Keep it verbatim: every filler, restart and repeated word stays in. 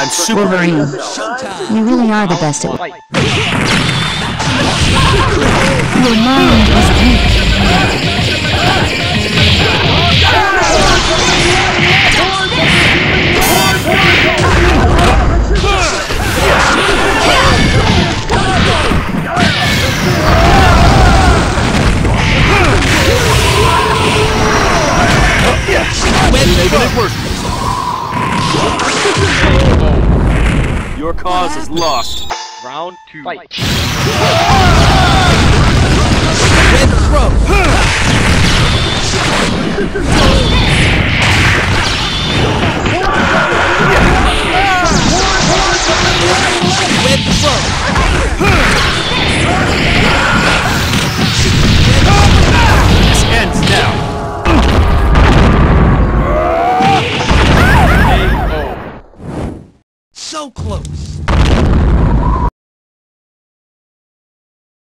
I'm super. Wolverine, you really are the best at. Your mind is weak. Making it worse. Your cause is lost. Round two. Fight. Red throw. Red throw. This ends now. So close.